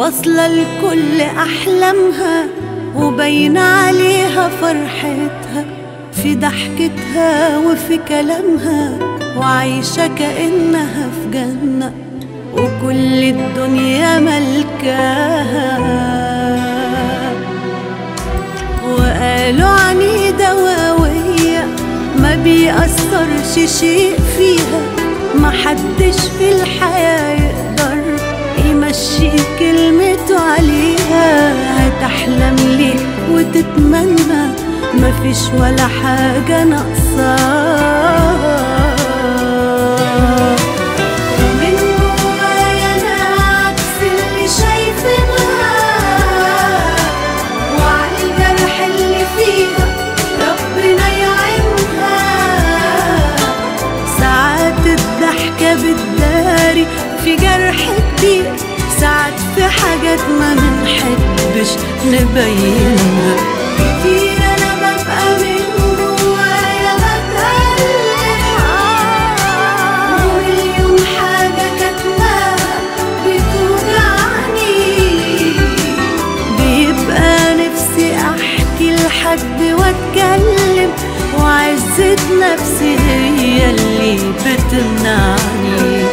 واصلة لكل أحلامها وباين عليها فرحتها في ضحكتها وفي كلامها، وعايشة كأنها في جنة وكل الدنيا ملكاها. وقالوا عنيدة وقوية ما بيأثرش شيء فيها، محدش في الحياة يقدر يمشي كلمته عليها. هتحلم ليه وتتمنى مفيش ولا حاجة ناقصاها. من جوايا أنا عكس اللي شايفينها، وعلى الجرح اللي فيها ربنا يعينها. ساعات الضحكة بتداري في جرح كبير، ساعات في حاجات ما منحبش نبينها. كتير أنا ببقى من جوايا بتألم، ومليون حاجة كاتماها بتوجعني. بيبقى نفسي أحكي لحد وأتكلم، وعزة نفسي هي اللي بتمنعني.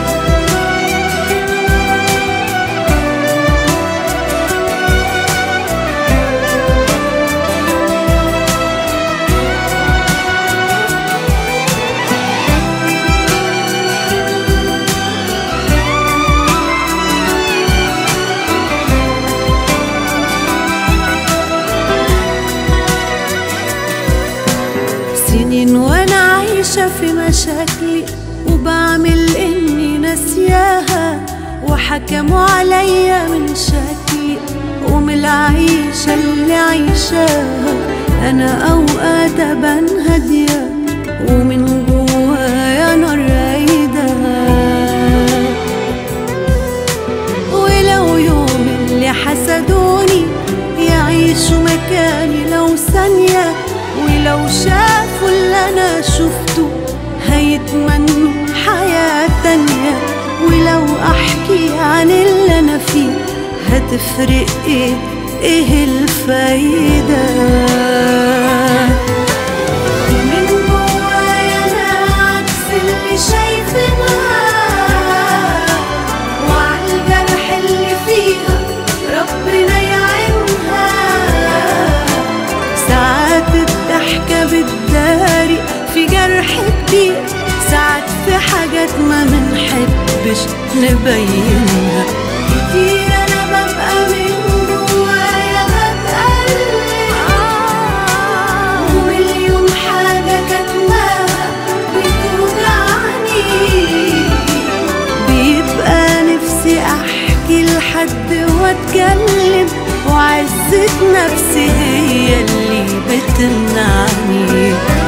سنين وانا عايشة في مشاكلي وبعمل اني ناسياها، وحكموا عليا من شكلي ومن العيشة اللي عايشاها. انا اوقات ابان هادية ومن جوايا نار رايدة، ولو يوم اللي حسدوني يعيشوا مكاني لو ثانية، ولو شافوا اللي أنا شفته هيتمنوا حياة تانية. ولو أحكي عن اللي أنا فيه هتفرق إيه الفايدة؟ من جوايا أنا عكس اللي شايفينها، وعلى الجرح اللي فيها ربنا يعينها. ساعات الضحكة بتداري في جرح كبير، ساعات في حاجات ما منحبش نبينها. كتير أنا ببقى من جوايا بتألم، ومليون حاجة كاتماها بتوجعني. بيبقى نفسي أحكي لحد وأتكلم، وعزة نفسي هي اللي بتمنعني.